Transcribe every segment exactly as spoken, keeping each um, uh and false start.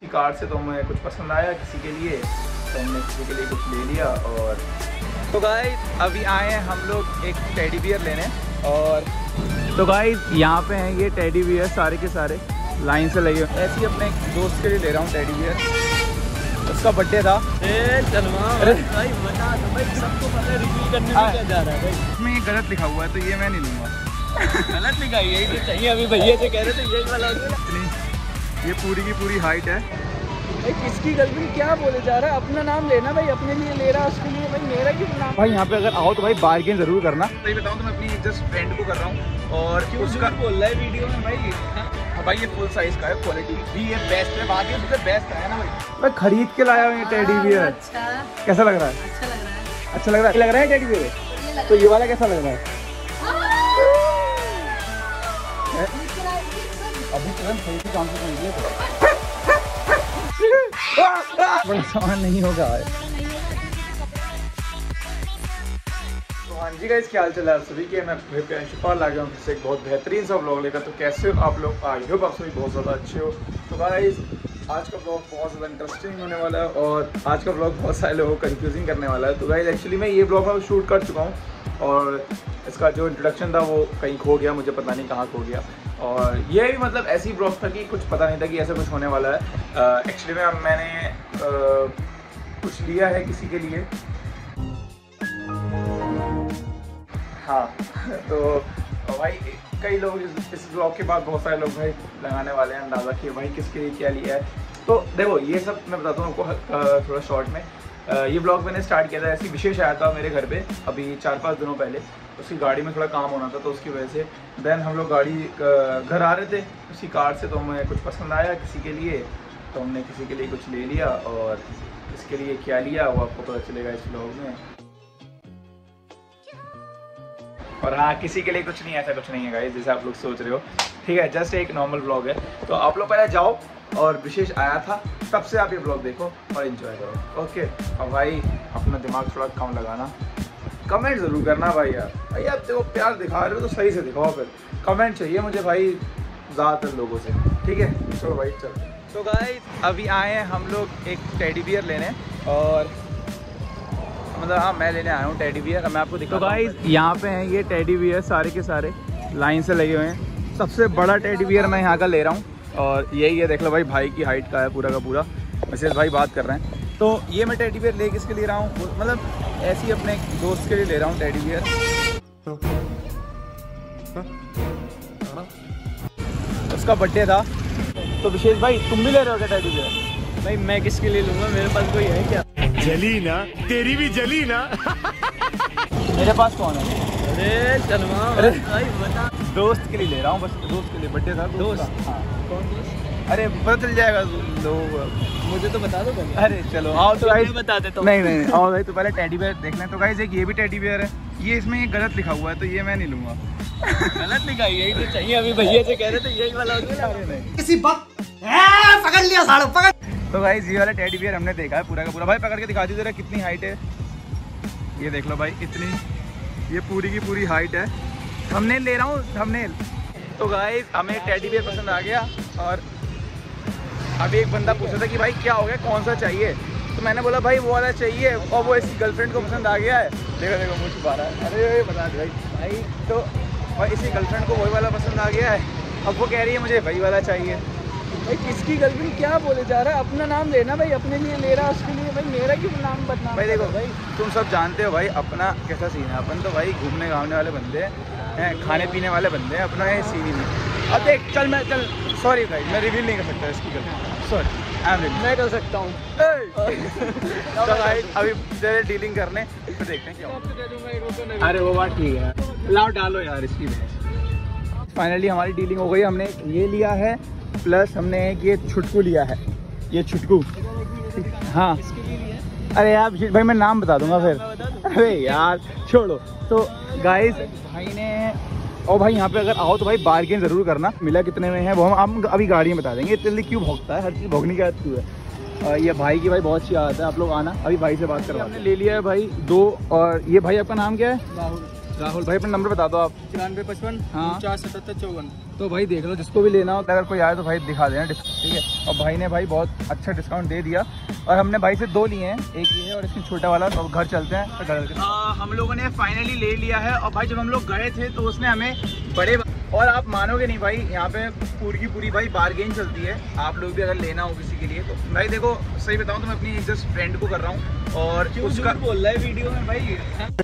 Car से तो हमें कुछ पसंद आया किसी के लिए, तो हमने किसी के लिए कुछ ले लिया। और तो गाइस अभी आए हैं हम लोग एक टेडी बियर लेने, और तो गाइस यहाँ पे हैं ये टेडी बियर सारे के सारे लाइन से लगे हुए। ऐसे ही अपने एक दोस्त के लिए ले रहा हूँ टेडी बियर, उसका बर्थडे था। ए चलवा भाई बता दो भाई, सबको पता रिव्यू करने में क्या जा रहा है भाई। इसमें ये गलत लिखा हुआ है तो ये मैं नहीं लूँगा। गलत लिखा है, यही तो चाहिए। अभी भैया से कह रहे थे यही वाला ये पूरी की पूरी हाइट है भाई। किसकी गर्लफ्रेंड क्या बोले जा रहा है? अपना नाम लेना भाई, अपने लिए ले रहा है उसके लिए भाई, मेरा क्यों नाम? भाई यहाँ पे अगर आओ तो भाई बार्गेन जरूर करना। सही बताऊँ तो मैं अपनी जस्ट फ्रेंड को कर रहा हूँ, और क्यों उसका बोल रहा है वीडियो में भाई? हाँ भाई ये फुल साइज का है, क्वालिटी भी ये बेस्ट है, बाकी सबसे बेस्ट है ना भाई। मैं खरीद के लाया हूँ ये टेडी बियर। अच्छा कैसा लग रहा है? अच्छा लग रहा है। अच्छा लग रहा है, लग रहा है टेडी बियर। तो ये वाला कैसा लग रहा है? अभी तुरंत सही से काम से नहीं बड़ा सामान नहीं होगा। तो हाँ जी गाइस, क्या हाल चल रहा है सभी के? मैं प्रियांशुपाल आ गया हूँ फिर से एक बहुत बेहतरीन सा व्लॉग लेकर। तो कैसे हो आप लोग? आई होप आप सभी बहुत ज़्यादा अच्छे हो। तो गाइस आज का व्लॉग बहुत ज़्यादा इंटरेस्टिंग होने वाला है, और आज का व्लॉग बहुत सारे लोगों को कंफ्यूजिंग करने वाला है। तो गाइस एक्चुअली मैं ये व्लॉग मैं शूट कर चुका हूँ, और इसका जो इंट्रोडक्शन था वो कहीं खो गया, मुझे पता नहीं कहाँ खो गया। और ये भी मतलब ऐसी ब्लॉग था कि कुछ पता नहीं था कि ऐसा कुछ होने वाला है। एक्चुअली में मैंने uh, कुछ लिया है किसी के लिए। हाँ तो भाई कई लोग इस, इस ब्लॉग के बाद बहुत सारे लोग भाई लगाने वाले हैं अंदाज़ा कि भाई किसके लिए क्या लिया है। तो देखो ये सब मैं बताता हूँ आपको थोड़ा शॉर्ट में। ये ब्लॉग मैंने स्टार्ट किया था, ऐसी विशेष आया था मेरे घर पे अभी चार पाँच दिनों पहले। उसकी गाड़ी में थोड़ा काम होना था तो उसकी वजह से देन हम लोग गाड़ी घर आ रहे थे उसी कार से, तो हमें कुछ पसंद आया किसी के लिए, तो हमने किसी के लिए कुछ ले लिया। और किसके लिए क्या लिया वो आपको पता चलेगा इस ब्लॉग में। और हाँ किसी के लिए कुछ नहीं, ऐसा कुछ नहीं है गाइस जैसे आप लोग सोच रहे हो, ठीक है? जस्ट एक नॉर्मल ब्लॉग है। तो आप लोग पहले जाओ, और विशेष आया था तब से आप ये ब्लॉग देखो और एंजॉय करो, ओके? अब भाई अपना दिमाग थोड़ा कम लगाना, कमेंट ज़रूर करना भाई। यार भाई आप देखो प्यार दिखा रहे हो तो सही से दिखाओ, फिर कमेंट चाहिए मुझे भाई ज़्यादातर लोगों से, ठीक है? चलो भाई चलो। तो गाइस अभी आए हैं हम लोग एक टेडी बियर लेने, और मतलब हाँ मैं लेने आया हूँ टेडी बियर। मैं आपको दिखाता हूँ। तो गाइस यहाँ पे हैं ये टेडी बियर सारे के सारे लाइन से लगे हुए हैं। सबसे बड़ा टेडी बियर मैं यहाँ का ले रहा हूँ, और यही है देख लो भाई, भाई की हाइट का है पूरा का पूरा। मिसेस भाई बात कर रहे हैं। तो ये मैं टेडी बियर ले किसके ले रहा हूँ, मतलब ऐसे ही अपने दोस्त के लिए ले रहा हूँ टेडी बियर। उसका बर्थडे था, तो विशेष भाई तुम भी ले रहे हो क्या टेडी बियर? भाई मैं किसके लिए लूंगा, मेरे पास कोई है क्या? जली ना तेरी भी जली ना। मेरे पास कौन है? अरे चलवा भाई बता। दोस्त के लिए ले रहा हूँ, बस दोस्त के लिए, बर्थडे था दोस्त। हाँ कौन दोस्त? अरे पता चल जाएगा लोग, मुझे तो बता दो पहले। अरे चलो आओ तो गाइस बता देता हूँ। नहीं नहीं आओ भाई, तो पहले टेडी बियर देख लें। तो गाइस एक ये भी टेडी बियर है, ये इसमें ये गलत लिखा हुआ है तो ये मैं नहीं लूँगा। गलत लिखा है, यही तो चाहिए। अभी भैया से कह रहे थे यही वाला किसी बात पकड़ लिया साड़ू पकड़। तो गाइस ये वाला टेडी बियर हमने देखा है पूरा का पूरा। भाई पकड़ के दिखा दीजिए जरा कितनी हाइट है, ये देख लो भाई इतनी, ये पूरी की पूरी हाइट है। थंबनेल ले रहा हूँ थंबनेल। तो गाइस हमें टेडी बियर पसंद आ गया, और अभी एक बंदा पूछा था कि भाई क्या हो गया, कौन सा चाहिए? तो मैंने बोला भाई वो वाला चाहिए, और वो इसकी गर्लफ्रेंड को पसंद आ गया है। देखो देखो मुझे छुपा रहा है, अरे बता दे भाई भाई। तो भाई इसी गर्लफ्रेंड को वही वाला पसंद आ गया है, अब वो कह रही है मुझे वही वाला चाहिए। भाई किसकी गर्लफ्रेंड क्या बोले जा रहा है? अपना नाम लेना भाई, अपने लिए ले रहा है उसके लिए भाई, मेरा क्यों नाम बदनाम? भाई देखो भाई तुम सब जानते हो भाई अपना कैसा सीन है। अपन तो भाई घूमने घामने वाले बंदे हैं, खाने पीने वाले बंदे हैं, अपना ये सीन ही नहीं। अब देख चल मैं चल सॉरी भाई मैं रिवील नहीं कर सकता इसकी गर्लफ्रेंड, सॉरी आई एम मैं कर सकता हूँ। चल भाई अभी तेरे डीलिंग करने तो देखते हैं क्या। अरे वो बात ठीक है, लाओ डालो यार इसकी। फाइनली हमारी डीलिंग हो गई, हमने ये लिया है प्लस हमने एक ये छुटकू लिया है, ये छुटकू। हाँ अरे यार भाई मैं नाम बता दूंगा फिर, अरे यार छोड़ो। तो गाइस भाई ने, और भाई यहाँ पे अगर आओ तो भाई बार्गेन जरूर करना, मिला कितने में है वो हम हम अभी गाड़ी में बता देंगे। इतनी जल्दी क्यों भोगता है, हर चीज़ भोगने की आदत क्यों है। और ये भाई की भाई बहुत अच्छी आदत है, आप लोग आना अभी भाई से बात करवा। हमने ले लिया है भाई दो, और ये भाई आपका नाम क्या है? राहुल। राहुल भाई अपना नंबर बता दो आप। तिरानवे पचपन हाँ चार सतहत्तर चौवन। तो भाई देख लो, जिसको भी लेना हो अगर कोई आए तो भाई दिखा देना, ठीक है। और भाई ने भाई बहुत अच्छा डिस्काउंट दे दिया और हमने भाई से दो लिए हैं, एक ये है और इसमें छोटा वाला। तो घर चलते हैं तो घर हाँ, हम लोगों ने फाइनली ले लिया है। और भाई जब हम लोग गए थे तो उसने हमें बड़े, और आप मानोगे नहीं भाई, यहाँ पे पूरी की पूरी भाई बार्गेन चलती है। आप लोग भी अगर लेना हो किसी के लिए तो भाई देखो, सही बताऊँ तो मैं अपनी जस्ट फ्रेंड को कर रहा हूँ और उसका बोल रहा है वीडियो में भाई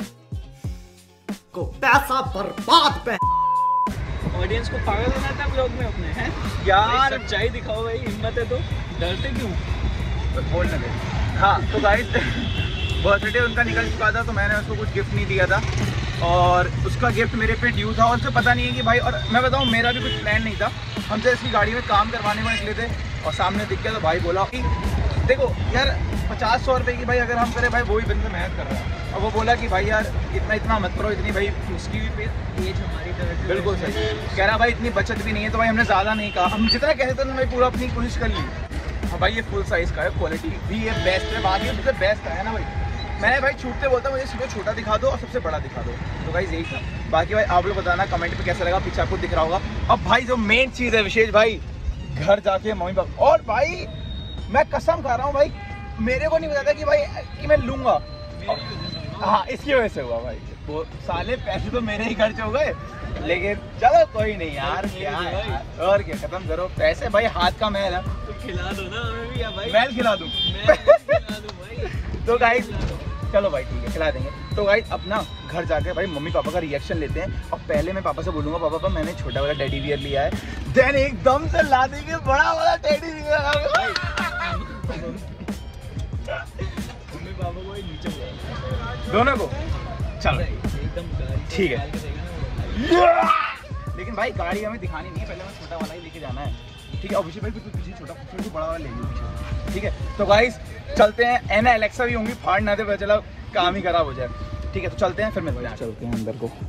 को पैसा बर्बाद पे ऑडियंस को पागल बनाता था ब्लॉग में अपने, हैं यार। सच्चाई दिखाओ भाई, हिम्मत है तो, डरते क्यों? तो बोलने दे। हाँ तो गाइस बर्थडे उनका निकल चुका था तो मैंने उसको कुछ गिफ्ट नहीं दिया था और उसका गिफ्ट मेरे पे ड्यू था और उसे पता नहीं है कि भाई, और मैं बताऊँ मेरा भी कुछ प्लान नहीं था। हम तो इसकी गाड़ी में काम करवाने को निकले थे और सामने दिख गया तो भाई बोला कि देखो यार पचास सौ रुपये की भाई अगर हम करें भाई, वो भी बंदे मेहनत कर रहा है। और वो बोला कि भाई यार इतना इतना मत करो, इतनी भाई उसकी भी एज हमारी तरह से बिल्कुल सही कह रहा भाई, इतनी बचत भी नहीं है। तो भाई हमने ज़्यादा नहीं कहा, हम जितना कहते थे भाई पूरा अपनी कोशिश कर ली। हाँ भाई ये फुल साइज़ का है, क्वालिटी भी ये बेस्ट है, बाकी सबसे बेस्ट है ना भाई। मैंने भाई छूटते बोलता मुझे सिर्फ छोटा दिखा दो और सबसे बड़ा दिखा दो, तो भाई यही था। बाकी भाई आप लोग बताना कमेंट पे कैसा लगा, पीछे आपको दिख रहा होगा। अब भाई जो मेन चीज़ है विशेष भाई, घर जाके मम्मी पापा, और भाई मैं कसम खा रहा हूँ भाई, मेरे को नहीं पता था कि भाई कि मैं लूँगा। हाँ इसकी वजह से हुआ भाई, वो साले पैसे तो मेरे ही खर्च हो गए, लेकिन चलो कोई नहीं यार, क्या है और क्या, खत्म करो पैसे भाई, हाथ का मैल है तो खिला दो ना हमें भी भाई, मैल खिला दूँ तो गाइस चलो भाई ठीक है खिला देंगे। तो गाइस अपना घर जाके भाई मम्मी पापा का रिएक्शन लेते हैं। और पहले मैं पापा से बोलूँगा पापा पापा मैंने छोटा वाला टेडी बियर लिया है, देन एकदम से ला देंगे बड़ा वाला टेडी बियर। मम्मी पापा को नीचे दोनों को चलो एकदम ठीक है। लेकिन भाई गाड़ी हमें दिखानी नहीं है, पहले हमें छोटा वाला ही लेके जाना है, ठीक है। अभिषेक भाई तू पीछे छोटा फिर तू बड़ा वाला ले लीजिए, ठीक है। तो गाइस चलते हैं, एना एलेक्सा भी होंगी, फाड़ ना दे पता चला काम ही खराब हो जाए, ठीक है। तो चलते हैं, फिर मिलते हैं, चलते हैं अंदर को।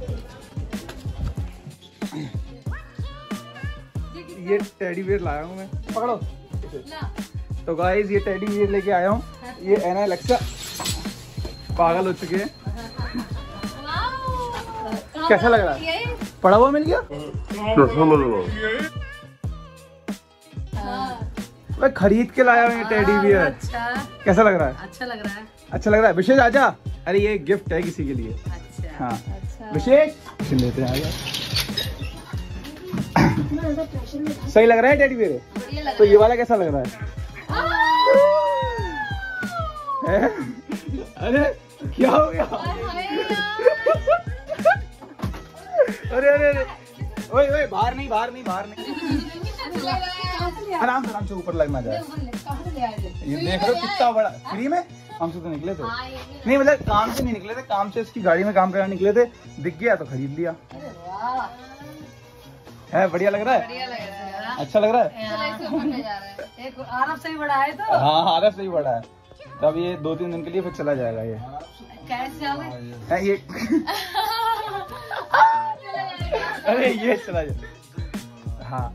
ये टेडी बियर लाया हूँ मैं, पकड़ो। तो गाइस ये टेडी बियर लेके आया हूँ, ये एना एलेक्सा पागल हो चुके हैं। कैसा लग रहा है? पड़ा हुआ मिल गया? कैसा लग रहा? मैं खरीद के लाया हूँ ये टेडी बियर। अच्छा। कैसा लग रहा है? अच्छा लग रहा है। अच्छा लग रहा है। विशेष आजा, अरे ये गिफ्ट है किसी के लिए। अच्छा। हाँ अच्छा। विशेष लेते हैं, आजा। सही लग रहा है टेडी बियर? तो ये वाला कैसा लग रहा है? है? अरे क्या हो गया? अरे अरे अरे ओए ओए बाहर नहीं बाहर नहीं बाहर नहीं, आराम से आराम से ऊपर लगना जाए। ये देख लो कितना बड़ा, फ्री में हमसे तो निकले थे, नहीं मतलब काम से नहीं निकले थे, काम से इसकी गाड़ी में काम कराने निकले थे, दिख गया तो खरीद लिया। है बढ़िया लग रहा है? अच्छा लग रहा है? आरब से ही बड़ा है तो? हाँ आरब से ही बड़ा है, तब ये दो तीन दिन के लिए फिर चला जाएगा। ये कैसे जाओगे? ये अरे ये चला जाए। हाँ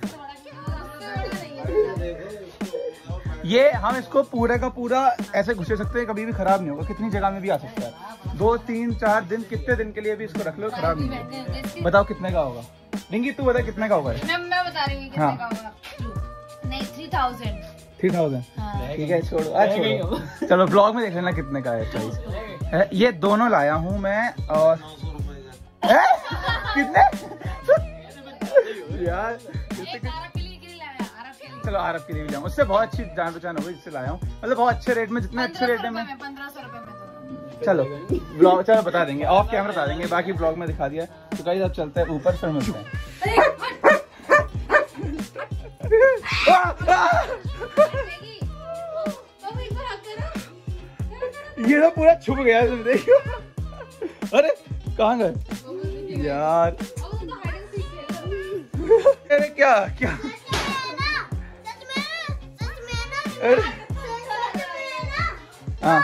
ये हम इसको पूरे का पूरा ऐसे घुसे सकते हैं, कभी भी खराब नहीं होगा, कितनी जगह में भी आ सकता है। दो तीन चार दिन कितने दिन के लिए भी इसको रख लो, खराब नहीं होगा। बताओ कितने का होगा? रिंकी तू बता कितने का होगा? मैं मैं बता रही हूँ कितने का होगा। नहीं थ्री थाउजेंड। थ्री थाउजेंड ठीक है, छोड़ो आज छोड़ो, चलो ब्लॉग में देख लेना कितने का है प्राइस। ये दोनों लाया हूँ मैं, और है? कितने यार चलो आरब के लिए भी लाऊं, उससे बहुत अच्छी जान पहचान हो गई, इससे लाया हूँ, मतलब बहुत अच्छे रेट में, जितने अच्छे रेट में पंद्रह सौ रुपए में। चलो ब्लॉग चलो बता देंगे, ऑफ कैमरा बता देंगे, बाकी ब्लॉग में दिखा दिया। तो गाइस अब चलते हैं ऊपर, फिर मिलते हैं। ये तो पूरा छुप गया, तुम देखो। अरे कहाँ गए यार? अरे क्या क्या? हाँ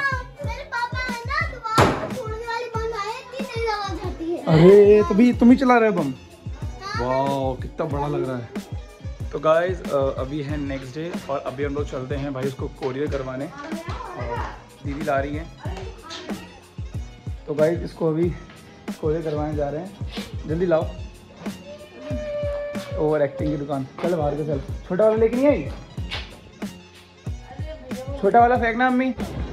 अरे तो भी तुम ही चला रहे हो बम? वाह कितना बड़ा लग रहा है। तो गाइज अभी है नेक्स्ट डे और अभी हम लोग चलते हैं भाई उसको कोरियर करवाने, और दीदी ला रही है। तो गाइज इसको अभी कोरियर करवाने जा रहे हैं, जल्दी लाओ। ओवर एक्टिंग की दुकान। चल बाहर के चल, छोटा वाला लेके नहीं आई, छोटा वाला फेंकना अम्मी।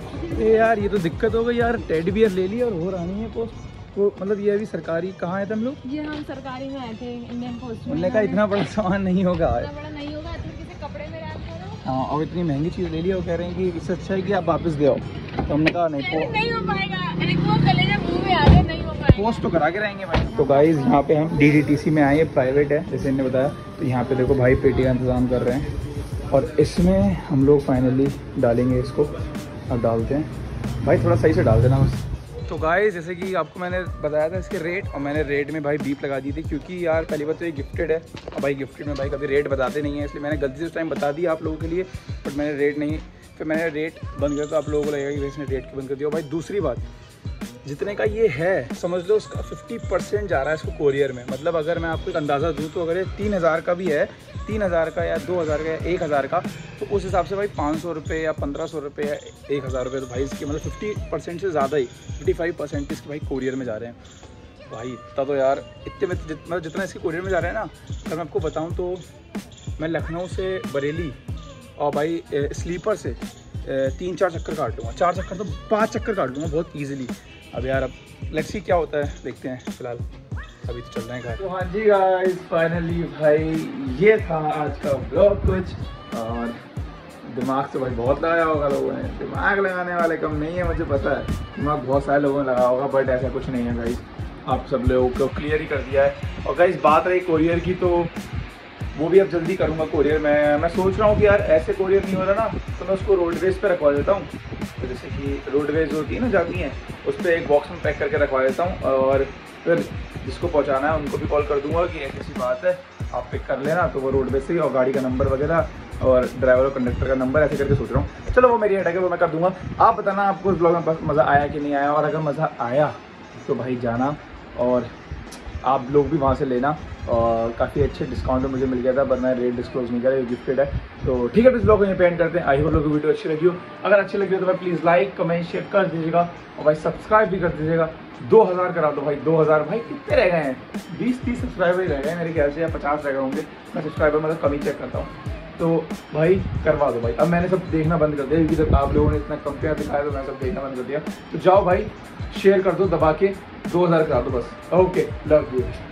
ए यार ये तो दिक्कत हो गई यार, टेडी बियर ले लिया और हो रहा नहीं है पोस्ट। तो मतलब ये अभी सरकारी कहाँ है तुम लोग? ये हम सरकारी में आए थे, इंडियन पोस्ट में। उन्होंने कहा इतना बड़ा सामान नहीं होगा, इतना बड़ा नहीं होगा, तो किसी कपड़े में रैप करो। हाँ, और इतनी महंगी चीज़ ले ली, वो कह रहे हैं कि इससे अच्छा है कि आप वापस दे आओ। तो हमने कहा नहीं, पो, नहीं हो पाएगा, एक वो कलेजा मुंह में आ गया, नहीं हो पाएगा। पोस्ट तो करा के रहेंगे भाई। तो गाइस यहाँ पे हम डी डी टी सी में आए, प्राइवेट है जैसे इन्होंने बताया। तो यहाँ पे देखो भाई पेटी का इंतज़ाम कर रहे हैं और इसमें हम लोग फाइनली डालेंगे इसको। अब डालते हैं भाई, थोड़ा सही से डाल देना बस। तो गाइस जैसे कि आपको मैंने बताया था इसके रेट, और मैंने रेट में भाई बीप लगा दी थी, क्योंकि यार पहली बात तो ये गिफ्टेड है और भाई गिफ्टेड में भाई कभी रेट बताते नहीं है, इसलिए मैंने गलती से उस टाइम बता दिया आप लोगों के लिए, बट मैंने रेट नहीं, फिर मैंने रेट बंद किया तो आप लोगों को लगेगा कि इसने रेट बंद कर दिया। भाई दूसरी बात, जितने का ये है समझ लो उसका फिफ्टी परसेंट जा रहा है इसको कोरियर में। मतलब अगर मैं आपको एक अंदाज़ा दूँ तो अगर ये तीन हज़ार का भी है, तीन हज़ार का या दो हज़ार का या एक हज़ार का, तो उस हिसाब से भाई पाँच सौ रुपये या पंद्रह सौ रुपये या एक हज़ार रुपये, तो भाई इसके मतलब फिफ्टी परसेंट से ज़्यादा ही, फिफ्टी फाइव परसेंट इसके भाई कोरियर में जा रहे हैं। भाई इतना तो यार, इतने में जित, मतलब जितना इसके कोरियर में जा रहे हैं ना, अगर मैं आपको बताऊँ तो मैं लखनऊ से बरेली और भाई स्लीपर से तीन चार चक्कर काट लूँगा, चार चक्कर तो पाँच चक्कर काट लूँगा बहुत ईजिली। अब यार अब लेट्स सी क्या होता है, देखते हैं, फिलहाल अभी तो चल रहे हैं घर। तो हाँ जी गाइस फाइनली भाई ये था आज का ब्लॉग कुछ, और दिमाग तो भाई बहुत लगाया होगा लोगों ने, दिमाग लगाने वाले कम नहीं है, मुझे पता है दिमाग बहुत सारे लोगों ने लगाया होगा, बट ऐसा कुछ नहीं है गाइस, आप सब लोगों को क्लियर ही कर दिया है। और गाइस बात रही कोरियर की, तो वो भी अब जल्दी करूँगा कोरियर। मैं मैं सोच रहा हूँ कि यार ऐसे कोरियर नहीं हो रहा ना, तो मैं उसको रोडवेज पे रखवा देता हूँ। तो जैसे कि रोडवेज होती है ना, जाती हैं, उस पर एक बॉक्स में पैक करके रखवा देता हूँ, और फिर जिसको पहुँचाना है उनको भी कॉल कर दूँगा कि ऐसी ऐसी बात है, आप पिक कर लेना, तो वो रोडवेज से ही, और गाड़ी का नंबर वगैरह और ड्राइवर और कंडक्टर का नंबर ऐसे करके सोच रहा हूँ। चलो वो मेरी हेड है, वो मैं कर दूँगा। आप बताना आपको इस ब्लॉग में मज़ा आया कि नहीं आया, और अगर मज़ा आया तो भाई जाना और आप लोग भी वहाँ से लेना, और काफ़ी अच्छे डिस्काउंट में मुझे मिल गया था, पर मैं रेट डिस्क्लोज नहीं करा, ये गिफ्टेड है। तो ठीक है, इस ब्लॉग को यहीं पे एंड करते हैं। आई होप लोगों को वीडियो अच्छी लगी हो, अगर अच्छी लगी हो तो भाई प्लीज़ लाइक कमेंट शेयर कर दीजिएगा, और भाई सब्सक्राइब भी कर दीजिएगा। दो हज़ार करा दो भाई, दो हज़ार भाई कितने रह गए हैं, बीस तीस सब्सक्राइबर ही रह गए मेरे ख्याल से, या पचास रह गए होंगे, मैं सब्सक्राइबर मतलब कम ही चेक करता हूँ। तो भाई करवा दो भाई, अब मैंने सब देखना बंद कर दिया, क्योंकि जब आप लोगों ने इतना कम प्यार दिखाया तो मैं सब देखना बंद कर दिया। तो जाओ भाई शेयर कर दो दबा के, दो हज़ार करा दो बस। Okay, love you.